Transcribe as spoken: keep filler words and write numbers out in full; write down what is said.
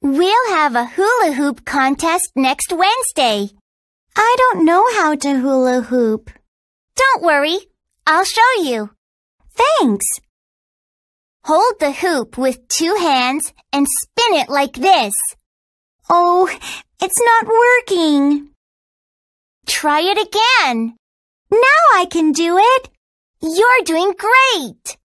We'll have a hula hoop contest next Wednesday. I don't know how to hula hoop. Don't worry. I'll show you. Thanks. Hold the hoop with two hands and spin it like this. Oh, it's not working. Try it again. Now I can do it. You're doing great.